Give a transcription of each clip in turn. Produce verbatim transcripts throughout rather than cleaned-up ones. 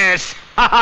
Engineers.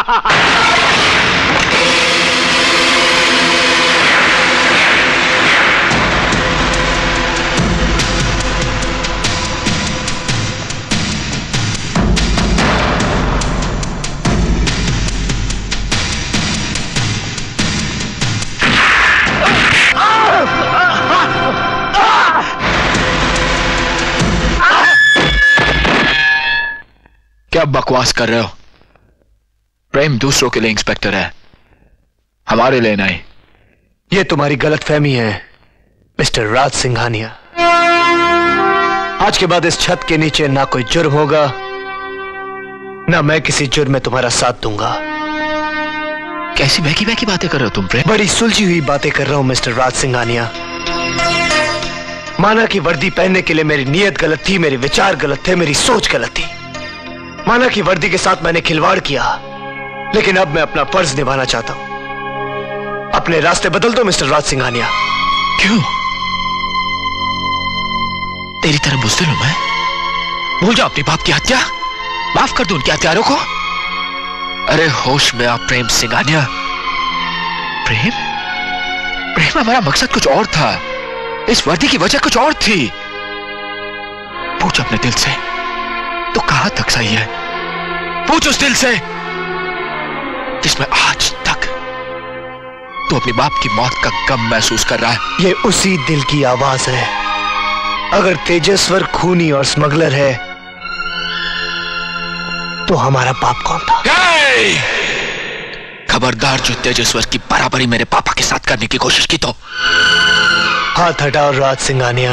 क्या बकवास कर रहे हो? प्रेम दूसरों के लिए इंस्पेक्टर है, हमारे लिए नहीं। यह तुम्हारी गलतफहमी है मिस्टर राज सिंघानिया। आज के बाद इस छत के नीचे ना कोई जुर्म होगा, ना मैं किसी जुर्म में तुम्हारा साथ दूंगा। कैसी बहकी बहकी बातें कर रहे हो तुम प्रेम? बड़ी सुलझी हुई बातें कर रहा हूं मिस्टर राज सिंघानिया। माना कि वर्दी पहनने के लिए मेरी नीयत गलत थी, मेरे विचार गलत थे, मेरी सोच गलत थी। माना कि वर्दी के साथ मैंने खिलवाड़ किया, लेकिन अब मैं अपना फर्ज निभाना चाहता हूं। अपने रास्ते बदल दो मिस्टर राज सिंघानिया। क्यों? तेरी तरह बुज़दिल हूं मैं? भूल जाओ अपने बाप की हत्या, माफ कर दो उनके हत्यारों को। अरे होश में आप प्रेम सिंघानिया। प्रेम प्रेम हमारा मकसद कुछ और था, इस वर्दी की वजह कुछ और थी। पूछ अपने दिल से तो कहां तक सही है, पूछ उस दिल से जिसमें आज तक तो अपने बाप की मौत का गम महसूस कर रहा है। ये उसी दिल की आवाज है। अगर तेजस्वर खूनी और स्मगलर है तो हमारा बाप कौन था? खबरदार जो तेजस्वर की बराबरी मेरे पापा के साथ करने की कोशिश की तो। हाथ हटाओ राज सिंघानिया।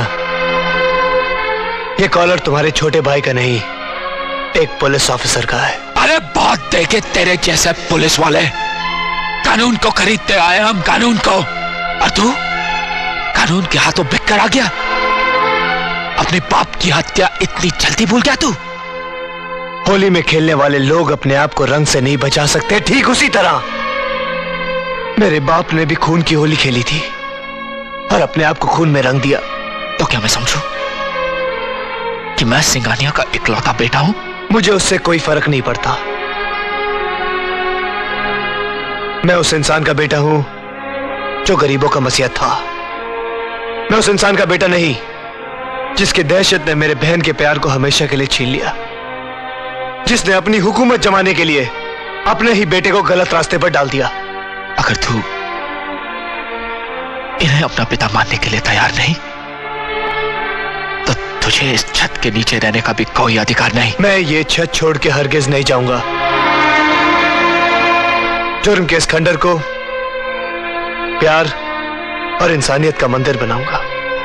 ये कॉलर तुम्हारे छोटे भाई का नहीं, एक पुलिस ऑफिसर का है। अरे बहुत देखे तेरे जैसे पुलिस वाले, कानून को खरीदते आए हम, कानून को। और तू कानून के हाथों बिक कर आ गया। अपने बाप की हत्या इतनी जल्दी भूल गया तू? होली में खेलने वाले लोग अपने आप को रंग से नहीं बचा सकते, ठीक उसी तरह मेरे बाप ने भी खून की होली खेली थी और अपने आप को खून में रंग दिया। तो क्या मैं समझूं कि मैं सिंघानिया का इकलौता बेटा हूं? मुझे उससे कोई फर्क नहीं पड़ता। मैं उस इंसान का बेटा हूं जो गरीबों का मसीहा था। मैं उस इंसान का बेटा नहीं जिसकी दहशत ने मेरे बहन के प्यार को हमेशा के लिए छीन लिया, जिसने अपनी हुकूमत जमाने के लिए अपने ही बेटे को गलत रास्ते पर डाल दिया। अगर तू इन्हें अपना पिता मानने के लिए तैयार नहीं तो तुझे इस छत के नीचे रहने का भी कोई अधिकार नहीं। मैं ये छत छोड़ के हरगिज नहीं जाऊंगा। जुर्म के इस खंडर को प्यार और इंसानियत का मंदिर बनाऊंगा।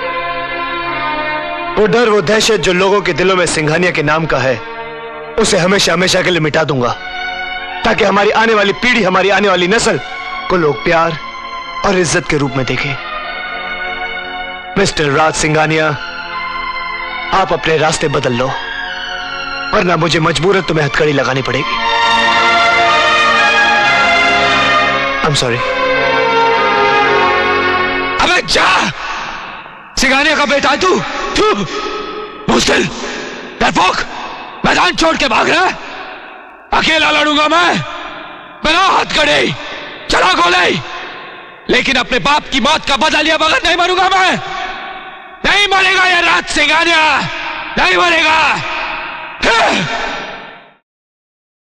वो डर, वो दहशत जो लोगों के दिलों में सिंघानिया के नाम का है, उसे हमेशा हमेशा के लिए मिटा दूंगा, ताकि हमारी आने वाली पीढ़ी, हमारी आने वाली नस्ल को लोग प्यार और इज्जत के रूप में देखें। मिस्टर राज सिंघानिया, आप अपने रास्ते बदल लो, वरना मुझे मजबूरन तुम्हें हथकड़ी लगानी पड़ेगी। I am sorry. अबे जा, सिंघानिया का बेटा तू, तू बुज़दिल, डरपोक, मैदान छोड़ के भाग रहा है। अकेला लड़ूंगा मैं, बिना हथकड़ी, चला गोली, लेकिन अपने बाप की मौत का बदला लिया बगैर नहीं मरूंगा मैं। नहीं मरेगा ये राज सिंघानिया, नहीं मरेगा।